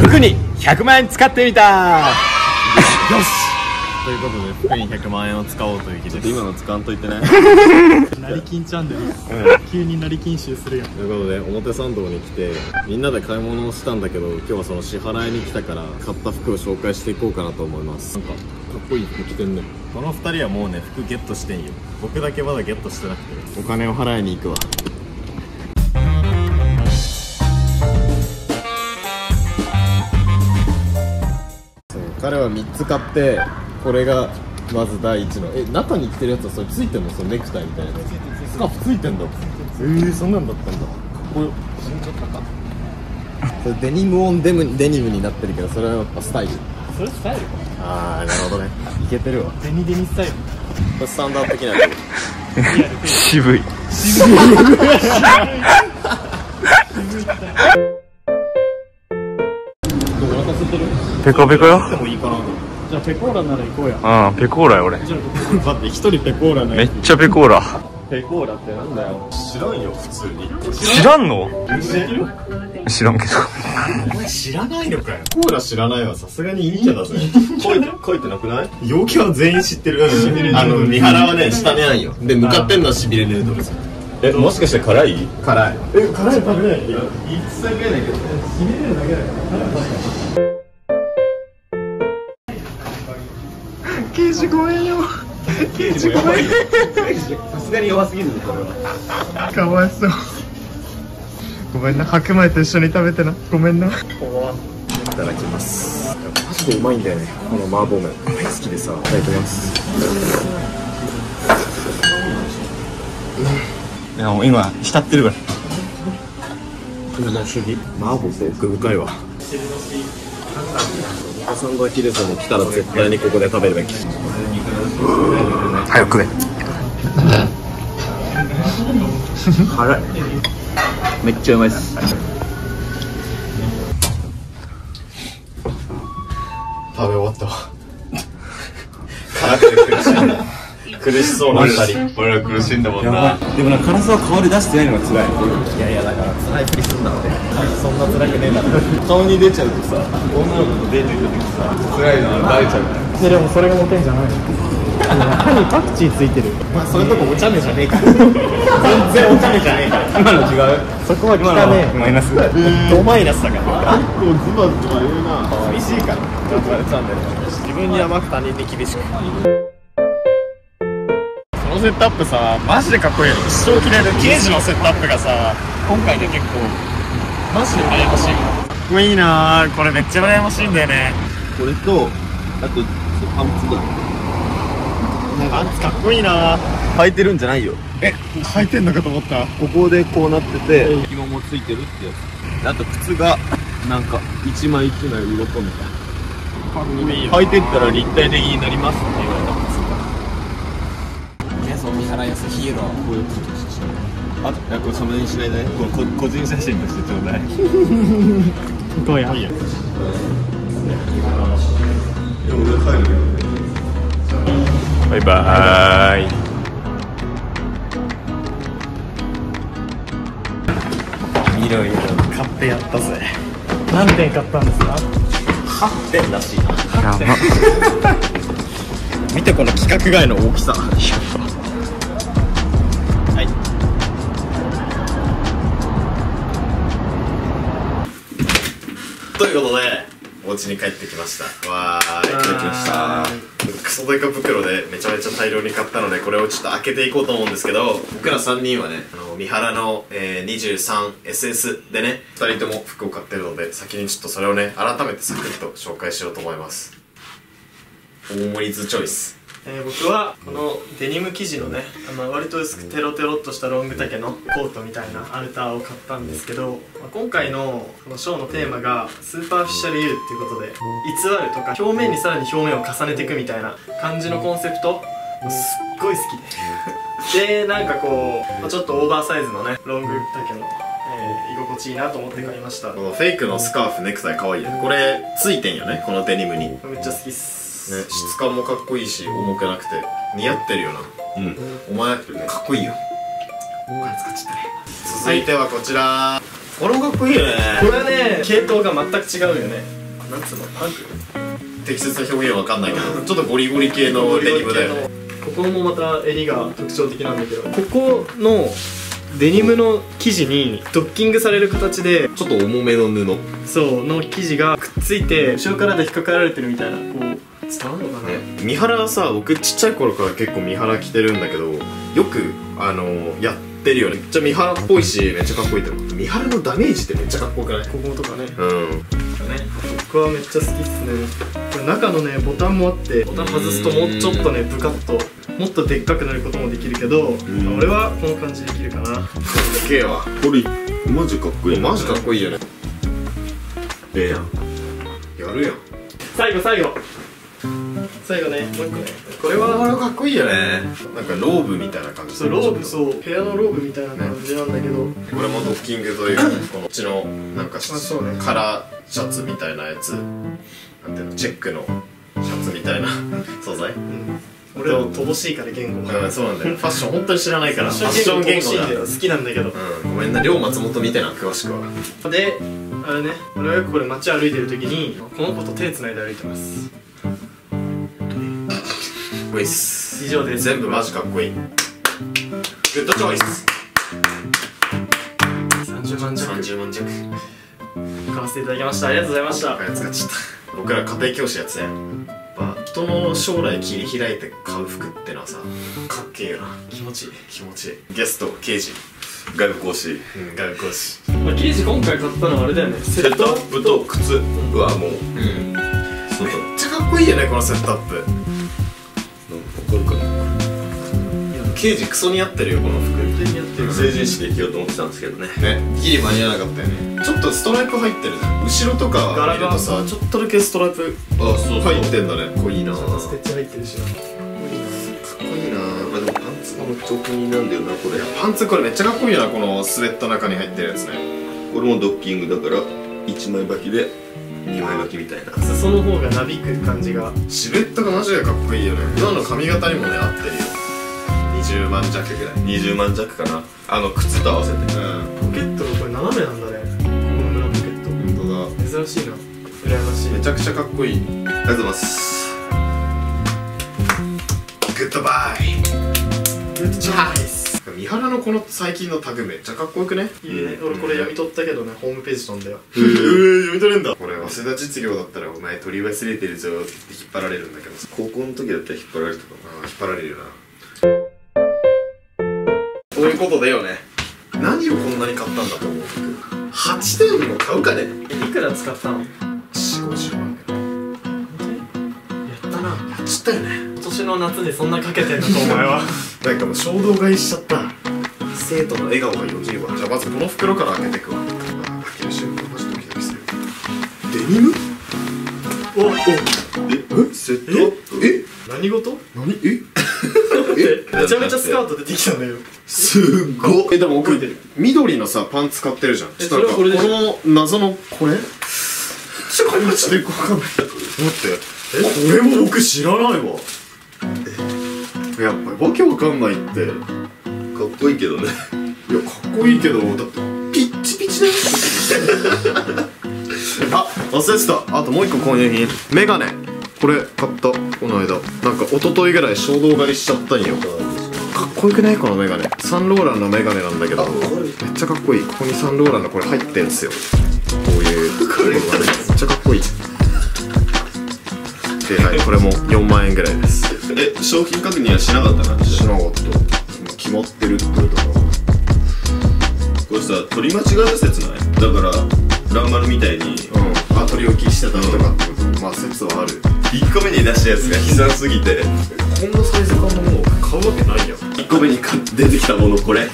服に100万円使ってみた。よしということで服に100万円を使おうという日です。今の使わんといてね。 成金チャンネル、急に成金集するやん。 ということで表参道に来てみんなで買い物をしたんだけど、今日はその支払いに来たから買った服を紹介していこうかなと思います。なんかかっこいい服着てんね。この2人はもうね服ゲットしてんよ。僕だけまだゲットしてなくてお金を払いに行くわ。彼は3つ買って、これがまず第一の。中に着てるやつはそれついてんの？そのネクタイみたいなやつスカーフついてんだ。そんなんだったんだ。かっこよ。それデニムオンデニムになってるけど、それはやっぱスタイル。 それスタイルか。 ああ、なるほどね。いけてるわ。 デニスタイル。 これスタンダード的なやつ。 渋い。ペコペコよ。 でもいいかなと。 じゃあペコーラなら行こうや。 うん、ペコーラよ俺。 だって一人ペコーラない。 めっちゃペコーラ。 ペコーラってなんだよ。 知らんよ普通に。 知らんの？知らんけど。 お前知らないのかよ。コーラ知らないわ。さすがに陰キャだぜ。書いてなくない？陽キャは全員知ってる。三原はね下にあんよ。で向かってんのはしびれヌードルズ。 もしかして辛い？ 辛い。辛い食べない。いつだけないけど。 しびれるだけだよ。刑事ごめんよ。刑事ごめん。 さすがに弱すぎるぞこれは。 かわいそう。ごめんな、白米と一緒に食べてな。ごめんな。 いただきます。マジでうまいんだよね。この麻婆麺大好きでさ。いただきます。 いやもう今浸ってるから。 麻婆って奥深いわ。サンドヒルズに来たら絶対にここで食べるべき。 早くね。 辛い。めっちゃうまいっす。食べ終わったわ。辛くて苦しいんだ。苦しそうな二人。俺ら苦しんだもんな。 でもな、辛さは香り出してないのが辛い。 いやいやだから辛いふりすんなって。そんな辛くねえだろ。顔に出ちゃうとさ、女の子とデート行った時さ、辛いのはバレちゃうから。 でもそれがモテんじゃないの？中にパクチーついてる。 まあそういうとこお茶目じゃねえから。全然お茶目じゃねえから。今の違う。 そこは汚ねえ。 マイナス。 ドマイナスだから。結構ズバズバ言うな。美味しいから。言われちゃうんだよ。自分に甘く他人に厳しく。このセットアップさ、マジでかっこいいの。一生着れる刑事のセットアップがさ、今回で結構マジで羨ましい。かっこいいなぁ。これめっちゃ羨ましいんだよね。これとあとパンツだ。パンツかっこいいなぁ。履いてるんじゃないよ。 履いてんのかと思った。 ここでこうなってて紐もついてるってやつ。あと靴がなんか一枚一枚鱗みたいな。履いてったら立体的になりますって言われた靴が。三原康ヒーロー。こういうことして。あ、これサムネにしないで。個人写真としてちょうだい。 行こうや。 いいよ。 バイバーイ。 いろいろ買ってやったぜ。 何点買ったんですか 8点らしいな。 やば。 見てこの規格外の大きさ。はい。ということでお家に帰ってきました。わーい。帰ってきました。クソデカ袋でめちゃめちゃ大量に買ったので、これをちょっと開けていこうと思うんですけど、僕ら3人はね、三原の、23SS でね、2人とも服を買ってるので、先にちょっとそれをね、改めてサクッと紹介しようと思います。大盛りズチョイス。 僕はこのデニム生地のね、割と薄くテロテロっとしたロング丈のコートみたいなアルターを買ったんですけど、今回のこのショーのテーマがスーパーフィッシャル U っていうことで、偽るとか表面にさらに表面を重ねていくみたいな感じのコンセプト、すっごい好きでで、なんかこうちょっとオーバーサイズのねロング丈の、居心地いいなと思って買いました。 このフェイクのスカーフネクタイかわいいよ。これついてんよね、このデニムに。 めっちゃ好きっすね、質感もかっこいいし重くなくて似合ってるよな。お前かっこいいよ。お金使っちゃったね。続いてはこちら。これもかっこいいよね。 これはね系統が全く違うよね。 なんつうの、パンク適切な表現は分かんないけどちょっとゴリゴリ系のデニムだよね。 ここもまた襟が特徴的なんだけど、ここのデニムの生地にドッキングされる形でちょっと重めの布そうの生地がくっついて後ろからで引っかかられてるみたいな、こう伝わるのかな、 三原はさ、僕ちっちゃい頃から結構三原着てるんだけど、よくやってるよね。めっちゃ三原っぽいしめっちゃかっこいいと思う。三原のダメージってめっちゃかっこよくない？ こことかね、 うん、 僕はめっちゃ好きっすね。これ中のねボタンもあって、ボタン外すともうちょっとねブカッともっとでっかくなることもできるけど、俺はこの感じできるかな。 すげえわ。 これマジかっこいい。 マジかっこいいよね。 ええやん。 やるやん。 最後ね、もう一個ね、これこれはかっこいいよね。なんかローブみたいな感じ。 そうローブ、そう部屋のローブみたいな感じなんだけど、 これもドッキングというこっちのなんかそうねカラーシャツみたいなやつ、なんていうの、チェックのシャツみたいな素材。 俺は乏しいから言語が、 そうなんだよ。ファッション本当に知らないから。ファッション言語が好きなんだけど、 ごめんな、両松本みたいな詳しくは。 で、あれね、俺はよくこれ街歩いてる時にこの子と手つないで歩いてます。 ウィス以上です。 全部マジかっこいい。グッドチョイス。 30万弱 30万弱買わせていただきました。ありがとうございました。 使っちゃった。僕ら家庭教師やつやん。やっぱ人の将来切り開いて買う服ってのはさ、かっけえよな。 気持ちいい。 気持ちいい。ゲスト刑事、 外部講師。 外部講師。 まあ、生地今回買ったのはあれだよね、セットアップと靴はもう。そうだ。 めっちゃかっこいいよね、このセットアップ。 わかるかな。 刑事クソ似合ってるよ、この服。 プにやってる。 成人式で着ようと思ってたんですけどね。 ね、ギリ間に合わなかったよね。ちょっとストライプ入ってる。後ろとか見るとさ、ちょっとだけストライプ入ってんだね。かっこいいな。 ステッチ入ってるしな。 かっこいいな。 まあでもパンツも超気になんだよなこれ。 パンツこれめっちゃかっこいいな、このスウェットの中に入ってるやつね。 これもドッキングだから1枚履きで2枚履きみたいな。 裾の方がなびく感じが。 シルエットがマジでかっこいいよね。今の髪型にもね合ってるよ。20万弱ぐらい。 20万弱かな。靴と合わせて。 ポケットがこれ斜めなんだね。この裏ポケット。 本当だ。 珍しいな。羨ましい。 めちゃくちゃかっこいい。 ありがとうございます。 グッドバイ。グッドチョイス。三原のこの最近のタグめっちゃかっこよくね。 いいね。俺これ読み取ったけどね、ホームページ飛んだよ。 読み取れんだ。これ早稲田実業だったらお前取り忘れてるぞって引っ張られるんだけどさ。 高校の時だったら引っ張られてたか引っ張られるよな。そういうことだよね。何をこんなに買ったんだと思う。8点も買うかね。 いくら使ったの？ 4、50万ぐらい。 やったな。 やっちゃったよね。 今年の夏にそんなかけてんのかお前は。 なんかもう衝動買いしちゃった。生徒の笑顔がよぎるわ。じゃあまずこの袋から開けてくわ。開ける瞬間マジドキドキする。デニム？ おセットアップ。 何事？ 何？ めちゃめちゃスカート出てきたんだよ。 すっごい。でも僕緑のさパンツ買ってるじゃん。ちょっとなんかこの謎のこれちょっとマジでわかんない。待って、これも僕知らないわ。やっぱりわけわかんないって。 かっこいいけどね。 いやかっこいいけど、だってピッチピチだよ。あ、忘れてた。あともう一個購入品、メガネ。これ買ったこの間。なんか一昨日ぐらい衝動買いしちゃったんよ。かっこよくないこのメガネ。サンローランのメガネなんだけどめっちゃかっこいい。ここにサンローランのこれ入ってんすよ。こういうこれがねめっちゃかっこいい。で、はい、これも4万円ぐらいです。 商品確認はしなかったな。 しなかった。決まってるってことか。 これさ、取り間違い説ない？だからランマルみたいに取り置きしてたとかってこと、まあ説はある。 1個目に出したやつが悲惨すぎてこんなサイズ感のものを買うわけないやん。 1個目に出てきたものこれ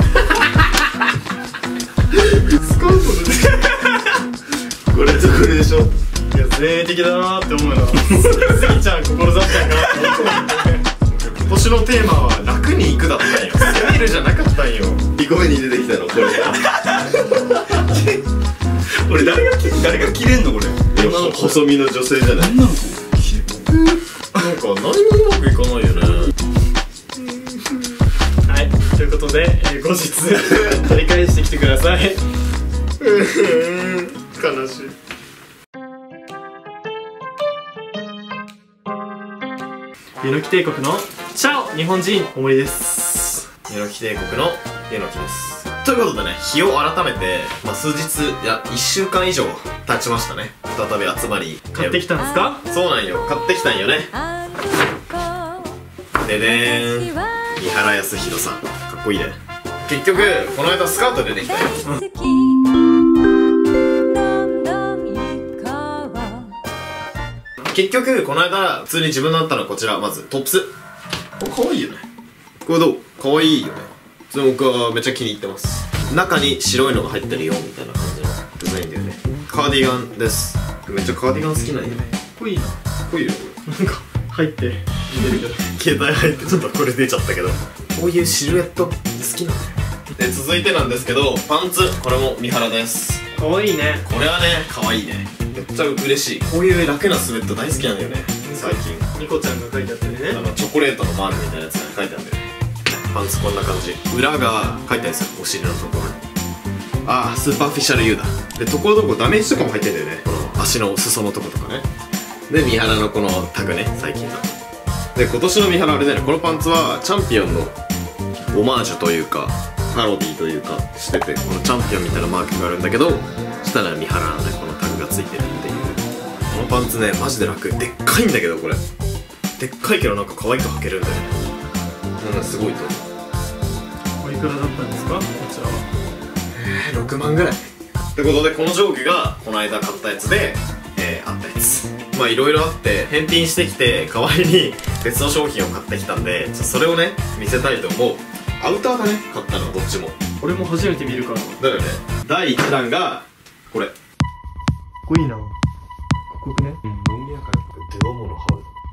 スカート出てこれとこれでしょ。 いや前衛的だなーって思うな。スギちゃん志したんかなって思って。 今年のテーマは楽に行くだったんよ。スタイルじゃなかったんよ。 2個目に出てきたのこれこれ誰が着れんのこれ。細身の女性じゃない。 なんか何もうまくいかないよね。 はい、ということで、後日取り返してきてください。 悲しい。 湯の木帝国のチャオ日本人大森です。 湯の木帝国の湯の木です。ということでね、日を改めて、数日、いや、1週間以上経ちましたね。再び集まり。 買ってきたんですか？ そうなんよ。買ってきたんよね。ででーん。三原康弘さん。かっこいいね。結局、この間スカート出てきたよ。結局、この間、普通に自分のあったのはこちら。まず、トップス。これかわいいよね。これどう？かわいいよね。それ僕はめっちゃ気に入ってます。中に白いのが入ってるよみたいな感じのデザインだよね。カーディガンです。めっちゃカーディガン好きなんよね。 かっこいいな。かっこいいよこれ。なんか入って出るけど携帯入ってちょっとこれ出ちゃったけど、こういうシルエット好きなんだよ。で続いてなんですけど、パンツ。これも三原です。 かわいいね。 これはね、かわいいね。めっちゃ嬉しい。こういう楽なスウェット大好きなんだよね最近。 ニコちゃんが書いてあったりね、 チョコレートのマークみたいなやつが書いてあるんだよね。パンツこんな感じ。裏が書いてあるんですよ、お尻のところに。ああ、スーパーフィッシャル U だ。で、ところどころダメージとかも入ってんだよね。この足の裾のとことかね。で、三原のこのタグね、最近の。で、今年の三原あれだよね、このパンツはチャンピオンのオマージュというか、パロディというかしてて、このチャンピオンみたいなマークがあるんだけど、下には三原のね、このタグがついてるっていう。このパンツね、マジで楽。でっかいんだけど、これ。でっかいけどなんか可愛く履けるんだよね。すごいと思う。 おいくらだったんですかこちらは。 6万ぐらいってことで、この上下がこの間買ったやつで、あったやつ。いろいろあって返品してきて、代わりに別の商品を買ってきたんで、それをね見せたいと思う。アウターだね、買ったのはどっちも。 これも初めて見るからだよね。第1弾がこれ。かっこいいな。かっこよくね。 ロン毛やからデワモのハウス。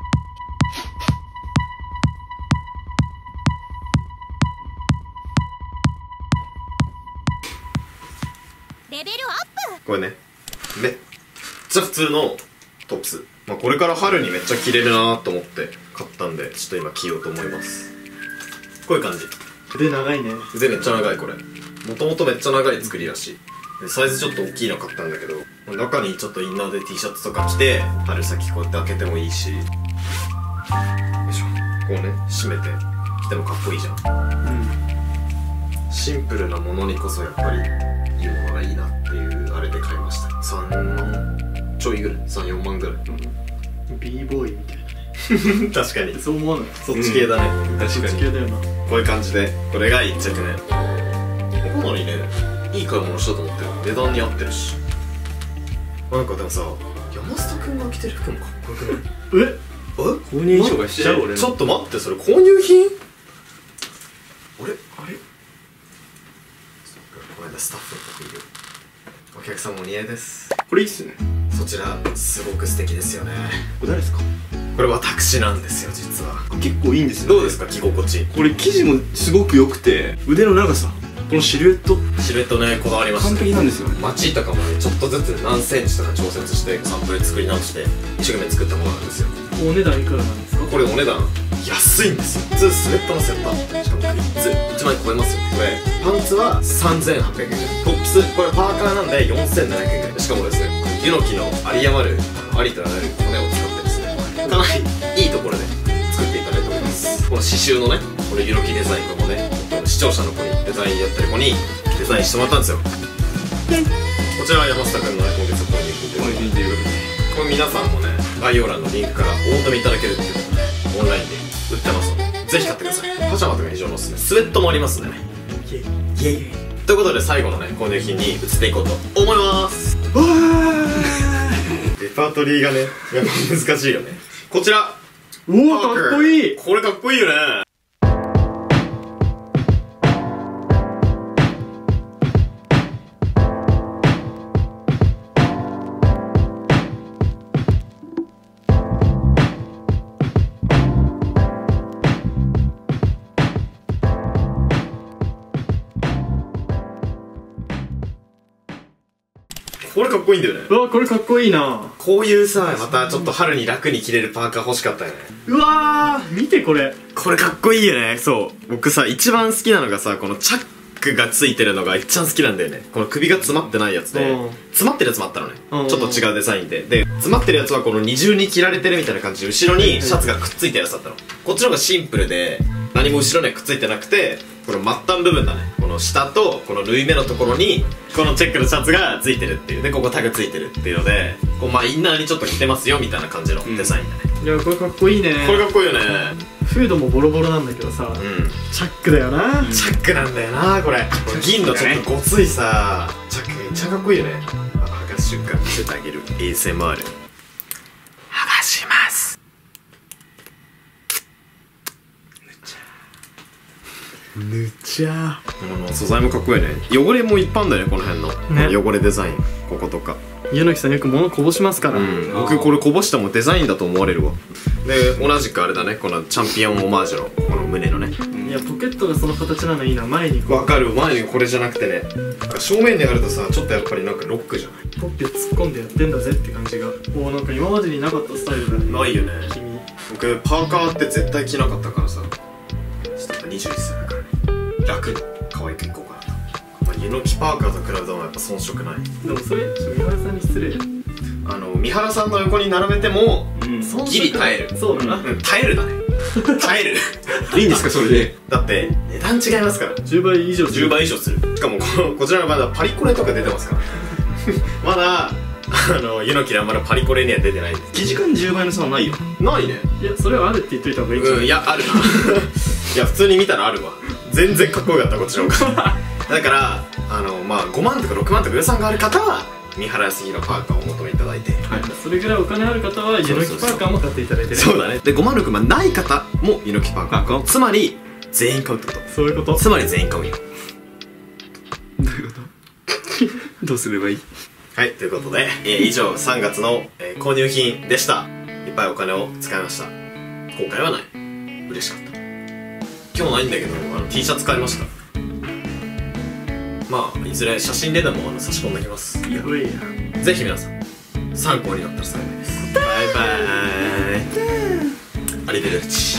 レベルアップ。 これね、めっちゃ普通のトップス。これから春にめっちゃ着れるなと思って買ったんで、ちょっと今着ようと思います。こういう感じ。 腕長いね。 腕めっちゃ長い。これもともとめっちゃ長い作りらしい。でサイズちょっと大きいの買ったんだけど、中にちょっとインナーで T シャツとか着て、春先こうやって開けてもいいし、よいしょ、こうね締めて着てもかっこいいじゃん。シンプルなものにこそやっぱりいいものがいいなっていうあれで買いました。3万ちょいぐらい、3、4万ぐらい。 b ボーイみたいなね確かにそう思わない？ そっち系だね。確かにそっち系だよな。 こういう感じで、これが1着ね。かなりね、いい買い物したと思ってる。値段に合ってるし。なんかでもさ、山下くんが着てる服もかっこよくない？ 購入衣装がしちゃう俺の。 ちょっと待って、それ購入品？あれこの間スタッフの服いる。お客さんもお似合いです。 これいいっすね。 そちらすごく素敵ですよね。 これ誰ですか？ これ私なんですよ、実は。 結構いいんですよね。 どうですか、着心地。 これ生地もすごく良くて、腕の長さ、このシルエットシルエットね、こだわりました。 完璧なんですよね。 マチとかもね、ちょっとずつ何センチとか調節してサンプル作り直して一生懸命作ったものなんですよ。 お値段いくらなんですか？ これお値段安いんですよ。普通スウェットのセットしかも3つ1万円超えますよ。これパンツは3800円ぐらい、トップスこれパーカーなんで4700円ぐらい。しかもですね、湯の木の有り余るありとあらゆる骨を使ってですね、かなりいいところで作っていただいております。この刺繍のね、これ湯の木デザインもね、視聴者の子にデザインやってる子にデザインしてもらったんですよ。こちらは山下くんのね、今月購入品ということで、これ皆さんもね、概要欄のリンクからお求めいただけるっていうのをオンラインで売ってますので、ぜひ買ってください。パジャマとか非常におすすめ。スウェットもありますんでね。イエイということで、最後のね、購入品に移っていこうと思います。わーレパートリーがね、やっぱ難しいよね。こちら、 うわ、かっこいい。 これかっこいいよね。これかっこいいんだよね。 うわ、これかっこいいな。 こういうさ、またちょっと春に楽に着れるパーカー欲しかったよね。 うわー、見てこれ。 これかっこいいよね。そう、僕さ、一番好きなのがさ、このチャックがついてるのが一番好きなんだよね。この首が詰まってないやつで、詰まってるやつもあったのね。ちょっと違うデザインで。で、詰まってるやつはこの二重に切られてるみたいな感じで、後ろにシャツがくっついてるやつだったの。こっちの方がシンプルで、何も後ろにはくっついてなくて、この末端部分だね。この下と、この縫い目のところに、このチェックのシャツがついてるっていう。で、ここタグついてるっていうので、こう、まあ、インナーにちょっと着てますよ、みたいな感じのデザインだね。 いやこれかっこいいね。 これかっこいいよね。 フードもボロボロなんだけどさ、チャックだよな。 チャックなんだよな、これ。銀のちょっとごついさ、チャックめっちゃかっこいいよね。剥がす瞬間見せてあげる ASMR。剥がします。 ぬちゃ素材もかっこいいね。汚れもいっぱいあんだよね、この辺の、ね、汚れデザイン、こことか。 柚木さんよく物こぼしますから。 僕これこぼしてもデザインだと思われるわ。で、同じくあれだね、このチャンピオンオマージュのこの胸のね。 いや、ポケットがその形なのいいな。前にわかる。前にこれじゃなくてね、正面でやるとさ、ちょっとやっぱりなんかロックじゃない。 ポッケ突っ込んでやってんだぜって感じが。もうなんか今までになかったスタイルだね。 ないよね。 君。 僕パーカーって絶対着なかったからさ、ちょっと21歳だからね、楽に可愛くいこうかなと。まあ、柚木パーカーと比べてもやっぱ遜色ない。 でもそれ三原さんに失礼。 三原さんの横に並べても、ギリ耐える。 そうだな。 耐えるだね。耐える。 いいんですかそれで。 だって値段違いますから。 10倍以上 10倍以上する。しかもこちらがまだパリコレとか出てますからまだ柚木ではまだパリコレには出てないんです。 生地感10倍の差はないよ。 ないね。 いや、それはあるって言っといた方がいいんじゃない？ いや、あるな。いや、普通に見たらあるわ。全然かっこよかった、こっちの方が。だからまあ5万とか6万とか予算がある方は三原康弘パーカーをお求めいただいて、 はい、それぐらいお金ある方は柚木パーカーも買っていただいてね。 そうだね。で5万6万ない方も柚木パーカー、つまり全員買うってこと。 そういうこと。 つまり全員買うよ。 どういうことどうすればいい？ はい、ということで、以上3月の、購入品でした。いっぱいお金を使いました。後悔はない。嬉しかった。今日ないんだけどT シャツ買いました。まあいずれ写真ででも差し込んできます。 やばいや。 ぜひ皆さん参考になったら幸いです。バイバーイ。アリベルチ。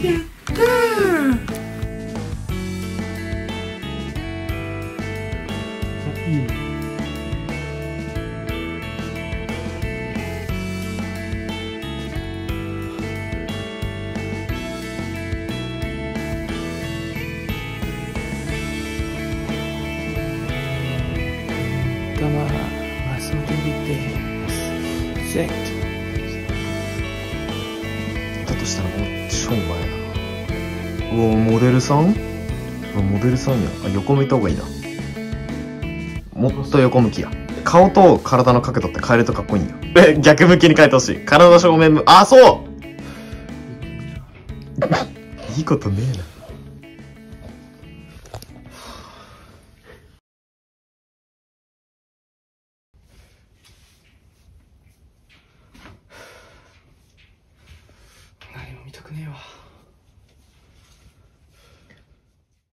だとしたらもう超前だな。うわ、モデルさん？モデルさんや。あ、横向いた方がいいな。もっと横向きや。顔と体の角度って変えるとかっこいいんよ。逆向きに変えてほしい。体正面あ、そういいことねえな。 何も見たくねえわ。